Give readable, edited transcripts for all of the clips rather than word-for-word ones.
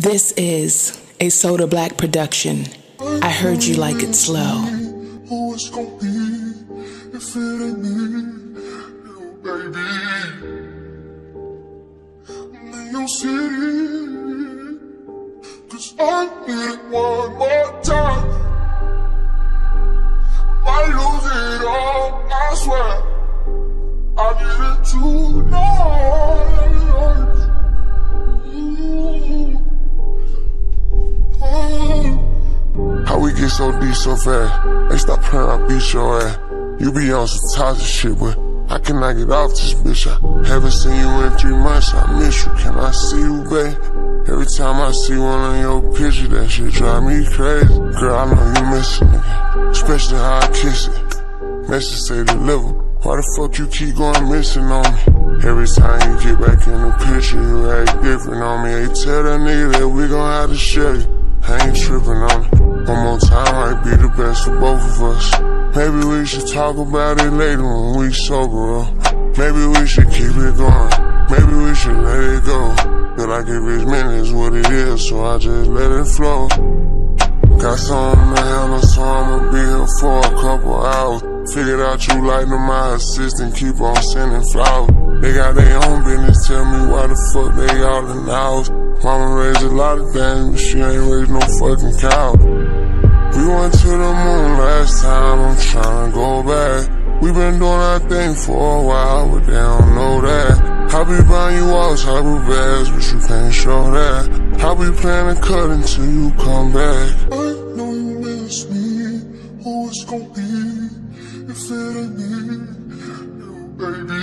This is a Soda Black production. I heard you like it slow. Who it's gonna be if it ain't me, you baby? I'm in your city, 'cause I need it one more time. I lose it all, I swear. I need it tonight. How we get so deep so fast? Hey, stop playing, I beat your ass. You be on some toxic shit, but I cannot get off this bitch. I haven't seen you in 3 months, I miss you. Can I see you, babe? Every time I see one of your pictures, that shit drive me crazy. Girl, I know you miss it, nigga, especially how I kiss it. Message say deliver. Why the fuck you keep going missing on me? Every time you get back in the picture, you act different on me. Hey, tell that nigga that we gon' have to share you. I ain't tripping on it. One more time might be the best for both of us. Maybe we should talk about it later when we sober up. Maybe we should keep it going. Maybe we should let it go. Feel like if it's meant it's what it is, so I just let it flow. Got something to handle, so I'ma be here for a couple hours. Figured out you like them, my assistant, keep on sending flowers. They got their own business, tell me why the fuck they all in the house. Mama raised a lot of things, but she ain't raised no fucking cow. We went to the moon last time, I'm tryna go back. We been doing our thing for a while, but they don't know that. I be buying you all type of bags, but you can't show that. I be playing the cut until you come back. I know you miss me, who it's gon' be if it ain't me, you baby.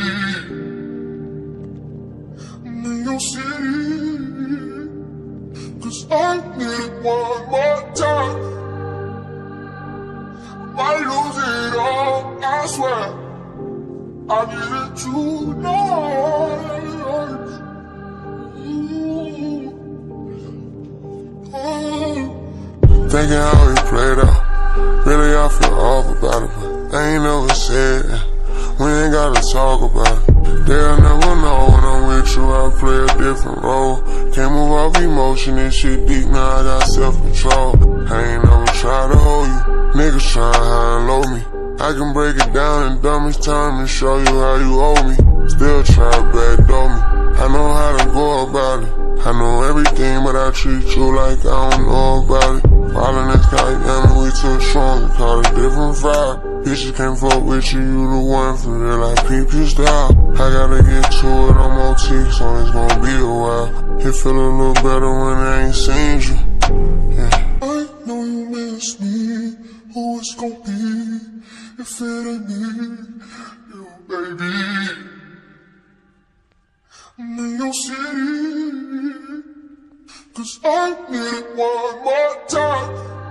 I'm in your city, 'cause I need it one more time. I lose it all, I swear. I need it tonight. Thinking how we played out, really I feel off about it, but I ain't never said that. We ain't gotta talk about it. They'll never know when I'm with you, I play a different role. Can't move off emotion, this shit deep, now I got self-control. I ain't never tried to hold you, niggas trying high and low me. I can break it down in dumbest time and show you how you owe me. Still try to backdoor me, I know how to go about it. I know everything, but I treat you like I don't know about it. Falling this kind of we too strong, we call it different vibe. Bitches can't fuck with you, you the one for real, I peep your style. I gotta get to it, I'm OT, so it's gonna be a while. It feel a little better when I ain't seen you, yeah. I know you miss me, who it's gon' be if it ain't me, you baby. I'm in your city, 'cause I need it one more time.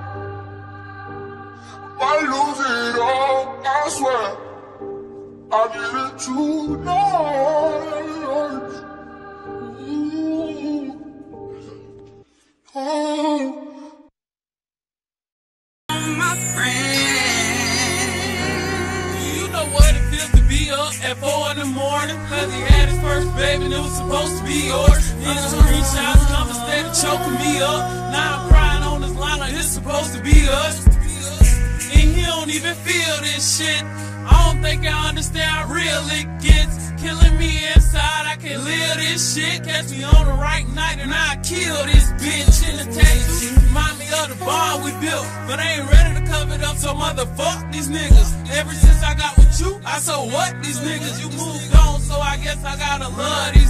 I lose it all, I swear. I need it tonight. My friend, you know what it feels to be up at 4 in the morning, 'cause he had his first baby and it was supposed to be yours. His screenshots come instead of choking me up. Now I'm crying on this line like it's supposed to be us. And he don't even feel this shit. I don't think I understand how real it gets. Killing me inside, I can't live this shit. Catch me on the right night and I kill this bitch in the tattoo. Remind me of the bond we built, but I ain't ready to cover it up, so motherfuck these niggas. Ever since I got with you, I so what these niggas. You moved on, so I guess I gotta love these